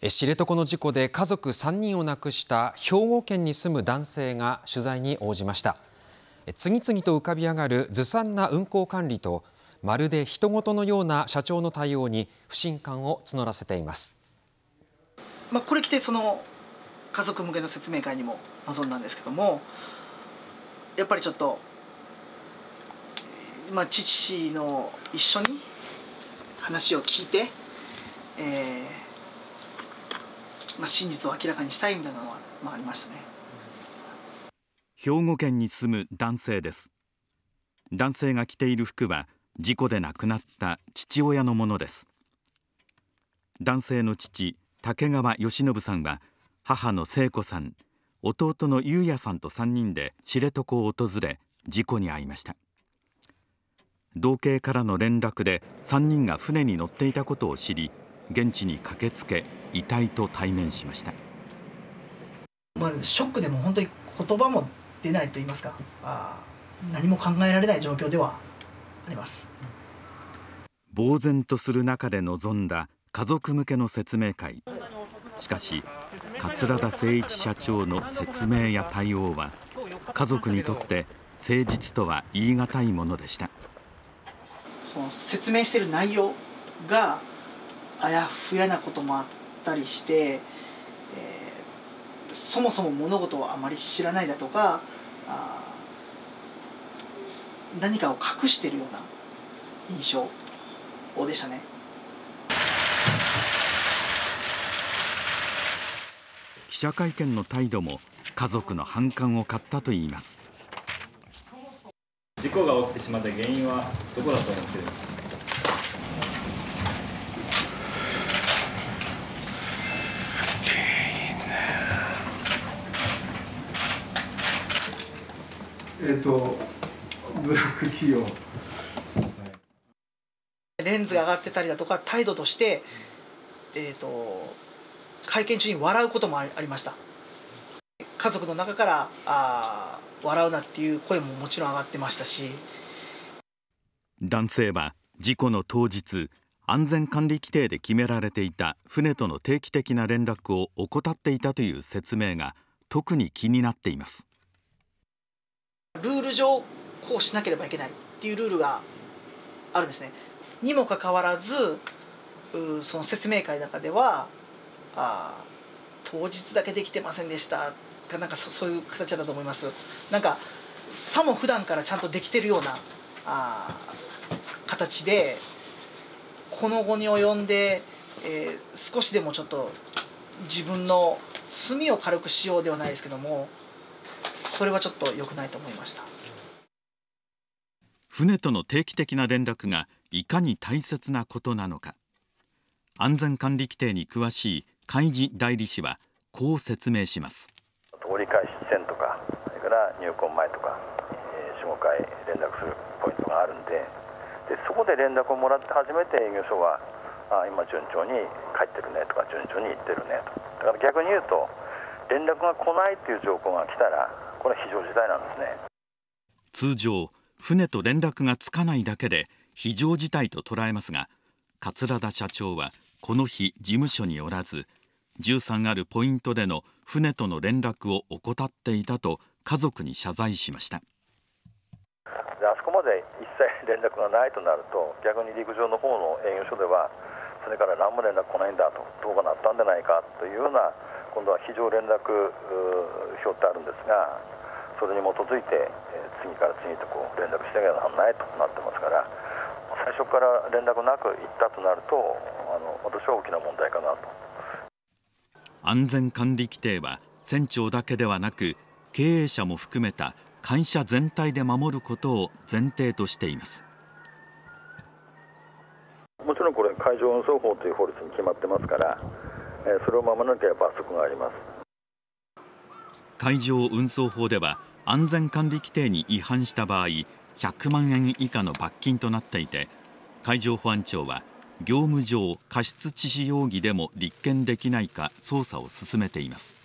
知床の事故で家族3人を亡くした兵庫県に住む男性が取材に応じました。次々と浮かび上がるずさんな運航管理と、まるで人事のような社長の対応に不信感を募らせています。 これ来てその家族向けの説明会にも臨んだんですけども、やっぱりちょっと、父の一緒に話を聞いて、真実を明らかにしたいみたいなのはありましたね。 兵庫県に住む男性です。男性が着ている服は事故で亡くなった父親のものです。男性の父、竹川好信さんは母の聖子さん、弟の裕也さんと3人で知床を訪れ事故に遭いました。道警からの連絡で3人が船に乗っていたことを知り、現地に駆けつけ遺体と対面しました。 ショックでも本当に言葉も出ないと言いますか、何も考えられない状況ではあります。 呆然とする中で臨んだ家族向けの説明会。しかし桂田精一社長の説明や対応は家族にとって誠実とは言い難いものでした。 その説明している内容があやふやなこともあったりして、そもそも物事をあまり知らないだとか、何かを隠しているような印象でしたね。 記者会見の態度も家族の反感を買ったといいます。 事故が起きてしまった原因はどこだと思っているんですか？ ブラック企業、 レンズが上がってたりだとか、態度として、会見中に笑うこともありました。家族の中から笑うなっていう声ももちろん上がってましたし。 男性は事故の当日、安全管理規程で決められていた船との定期的な連絡を怠っていたという説明が特に気になっています。 ルール上こうしなければいけないっていうルールがあるんですね。にもかかわらず、その説明会の中では当日だけできてませんでしたが、そういう形だと思います。さも普段からちゃんとできてるような形で、この後に及んで、少しでもちょっと自分の罪を軽くしようではないですけども、それはちょっと良くないと思いました。 船との定期的な連絡がいかに大切なことなのか、安全管理規程に詳しい海事代理士はこう説明します。 折り返し地点とか、それから入港前とか、4、5回連絡するポイントがあるんで、そこで連絡をもらって初めて営業所は今順調に帰ってるねとか、順調に行ってるねと。だから逆に言うと、連絡が来ないという情報が来たら、これは非常事態なんですね。 通常、船と連絡がつかないだけで非常事態と捉えますが、桂田社長はこの日事務所におらず、13あるポイントでの船との連絡を怠っていたと家族に謝罪しました。 あそこまで一切連絡がないとなると、逆に陸上の方の営業所ではそれから何も連絡来ないんだと、どうかなったんじゃないかというような、今度は非常連絡表ってあるんですが、それに基づいて次から次と連絡しなきゃならないとなってますから、最初から連絡なく行ったとなると、私は大きな問題かなと。 安全管理規程は船長だけではなく、経営者も含めた会社全体で守ることを前提としています。 もちろんこれ海上運送法という法律に決まってますから、それを守らなければ罰則があります。 海上運送法では安全管理規程に違反した場合100万円以下の罰金となっていて、海上保安庁は業務上過失致死容疑でも立件できないか捜査を進めています。